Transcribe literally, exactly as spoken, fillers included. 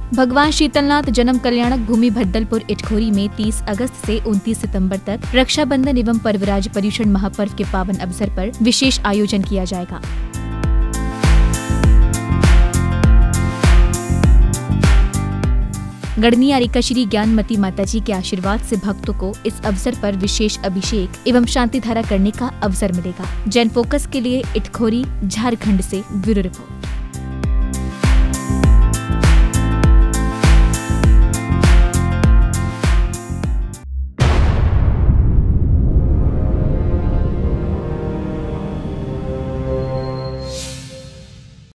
भगवान शीतलनाथ जन्म कल्याणक भूमि भद्दलपुर इटखोरी में तीस अगस्त से उनतीस सितंबर तक रक्षाबंधन एवं पर्वराज पर्युषण महापर्व के पावन अवसर पर विशेष आयोजन किया जाएगा। गढ़नियारिका श्री ज्ञानमती माताजी के आशीर्वाद से भक्तों को इस अवसर पर विशेष अभिषेक एवं शांति धारा करने का अवसर मिलेगा। जैन फोकस के लिए इटखोरी झारखंड से ब्यूरो रिपोर्ट।